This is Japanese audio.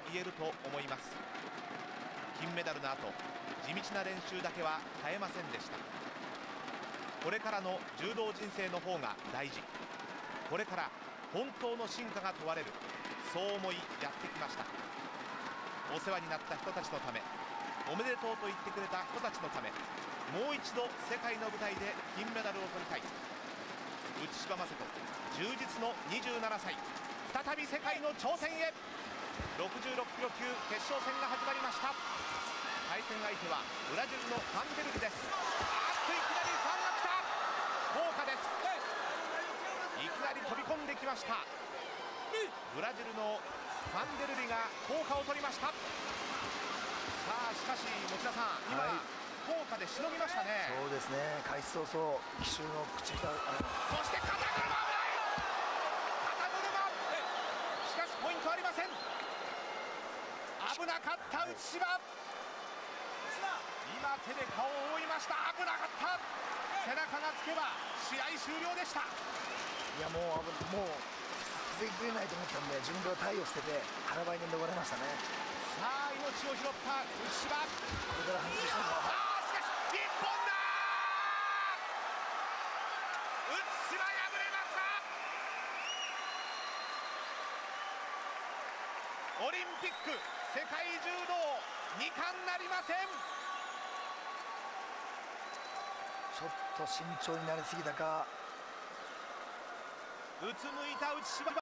言えると思います。金メダルの後、地道な練習だけは絶えませんでした。これからの柔道人生の方が大事、これから本当の進化が問われる、そう思いやってきました。お世話になった人たちのため、おめでとうと言ってくれた人たちのため、もう一度世界の舞台で金メダルを取りたい。内柴雅人、充実の27歳、再び世界の頂点へ。66キロ級決勝戦が始まりました。対戦相手はブラジルのファンデルビです。いきなりファンが来た。豪華です。いきなり飛び込んできました。ブラジルのファンデルビが効果を取りました。さあしかし持田さん、今、効果でしのぎましたね。 そうですね、開始早々奇襲の口がそして肩車、危ない肩車、しかしポイントありません。危なかった内柴、今手で顔を覆いました。危なかった。背中がつけば試合終了でした。 いやもう防ぎきれないと思ったんで、自分から体を捨てて腹ばいで逃れましたね。 さあ命を拾った内柴、 これから反撃したのは、 しかし一本だ。内柴敗れました。オリンピック世界柔道2冠なりません。 ちょっと慎重になりすぎたか。 うつむいた内柴。